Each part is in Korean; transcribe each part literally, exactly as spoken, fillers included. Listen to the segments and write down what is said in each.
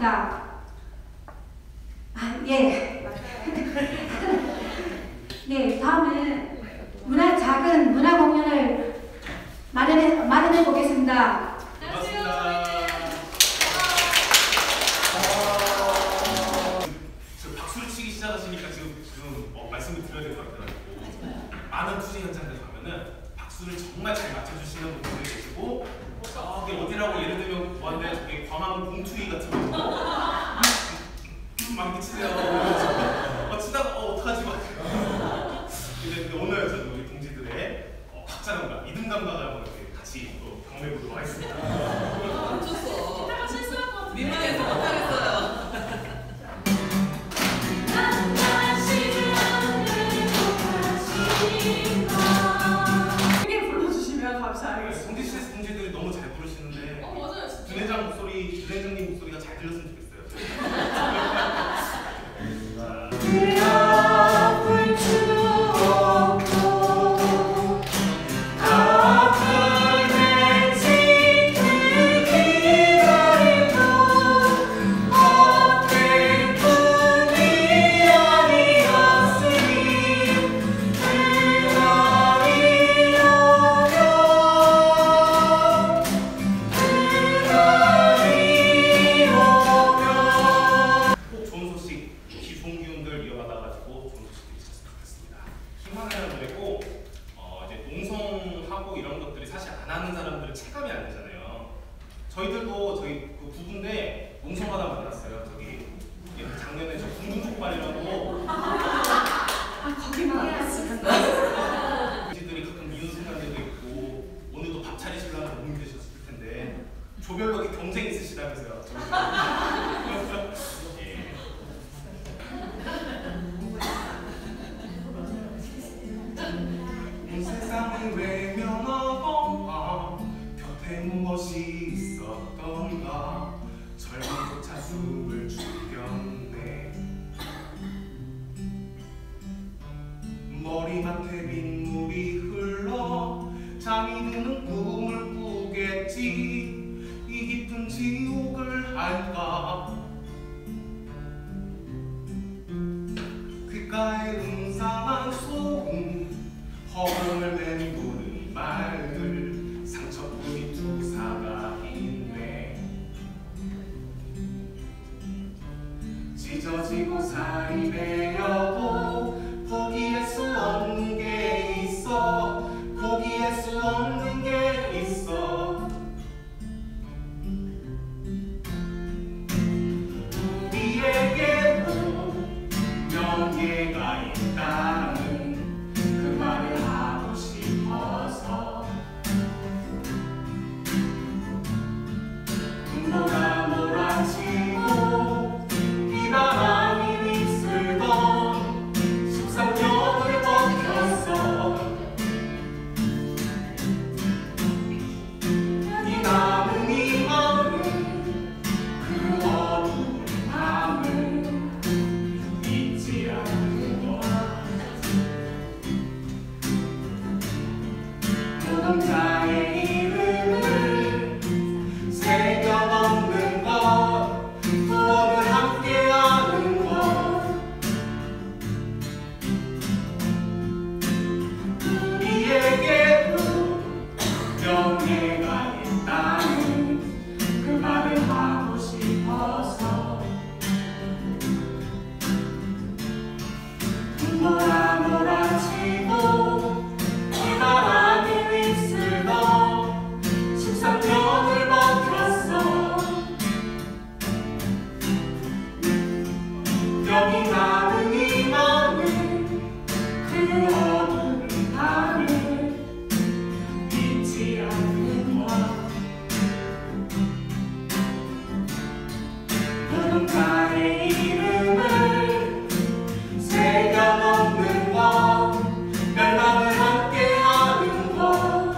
보겠습니다. 아, 예. 네, 다음은 문화, 작은 문화 공연을 마련해, 마련해 보겠습니다. 반갑습니다. 지금 박수를 치기 시작하시니까 지금, 지금 어, 말씀을 드려야 될 것 같아요. 많은 투쟁 현장들 가면은 박수를 정말 잘 맞춰주시는 분들이 계시고, 저기 어디라고 예를 들면 뭐한데 저기 광화문 봉투이 같은 거 막 이렇게 치세요. 막 치다가 어 어떡하지 막. 근데, 근데 오늘 저는 우리 동지들의 어, 박자감과 리듬감과 이렇게 같이 또 경험해 보도록 하겠습니다. 아, 미쳤어. 기타가 실수할 것 같은데. 민망해서 못하겠어요. 크게 불러주시면 감사하겠습니다. 성지 씨 동지들이 너무 잘 부르시는데 어, 맞아요. 진짜. 준회장 목소리, 준회장님 목소리가 잘 들렸으면 좋겠어요. 아픈 추억도 아픈 내 지킬 기다림도 헛된 꿈이 아니었으니 그날이 오면 그날이 오면 꼭 좋은 소식, 좋은 기운들 이어받아가지고 좋은 소식들이 있었으면 좋겠습니다. 희망이라는 노래고 어, 이제 농성하고 이런 것들이 사실 안 하는 사람들은 체감이 안 되잖아요. 저희들도 저희 그 부부인데 농성하다 만났어요. 저기 작년에 저 궁중족발이라고 아, 거기만 알았습니다. 동지들이 가끔 미운 순간들도 있고 오늘도 밥 차리시려면 너무 힘드셨을 텐데 조별로 이렇게 경쟁 있으시다면서요. 예. 세상을 외면하고 아, 곁에 무엇이 있었던가 젊은조차 숨을 죽였네. 머리맡에 빗물이 흘러 잠이 드는 꿈을 꾸겠지. 이 깊은 지옥을 알까. 귓가에 음산한 소음 허공을 맴도는 말들 상처뿐이 투사가 있네. 찢어지고 살이 베어도 포기할 수 없는 게 있어. 포기할 수 없는 게 있어. 우리에게 명예가 있다는 그 말을 하고 싶어서 눈보다 몰아치고 비바람이 휩쓸던 십삼 년을 버텼어. 이 남은 이 마음 그 어두운 밤을 잊지 않는 것. 노동자의 이름을 새겨 넣는 것, 구원을 함께하는 것. 우리에게도 명예가 있다는 그 말을 하고 싶어서 눈보라 몰아치고 비바람이 휩쓸던 십삼 년을 버텼어. 여기 남은 이 마음은 그 어두운 밤을 잊지 않는 거야. 노동자의 이름을 새겨 넣는 것, 멸망을 함께하는 것.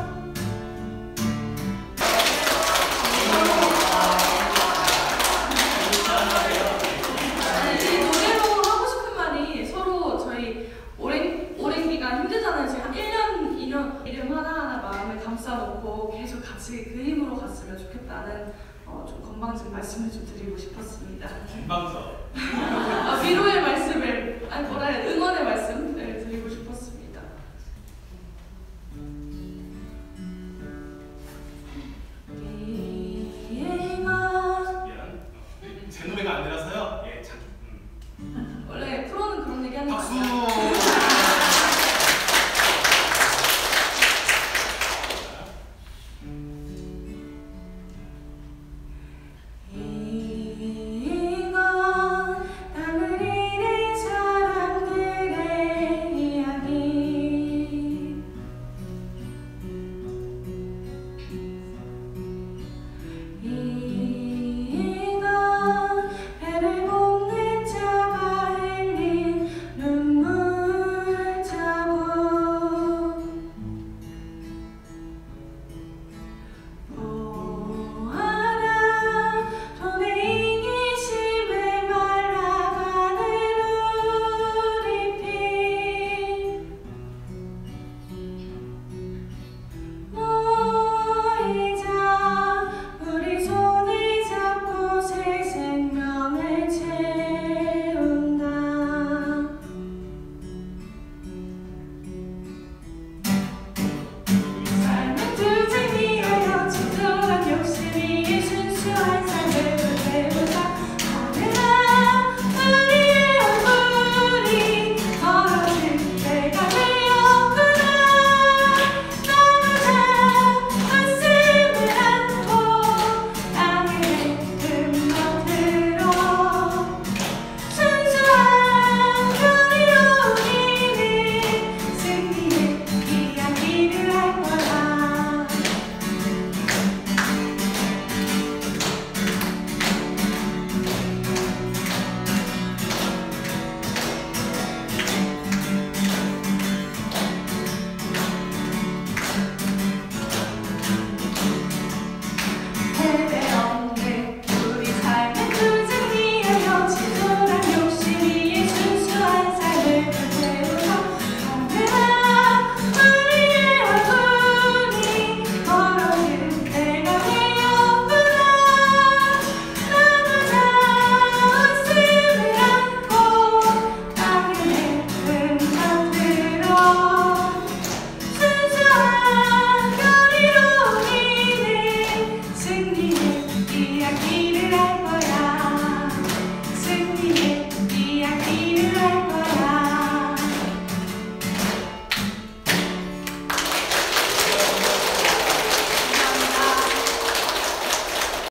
아니, 이 노래로 하고 싶은 말이 서로 저희 오랜, 오랜 기간 힘들잖아요. 지금 한 일 년, 이 년 이름 하나하나 마음을 감싸놓고 계속 같이 그 힘으로 갔으면 좋겠다는 어, 좀 건방진 말씀을 좀 드리고 싶었습니다. 건방져. 아, 위로의 말씀을, 아니 뭐라 해야 돼, 응원의 말씀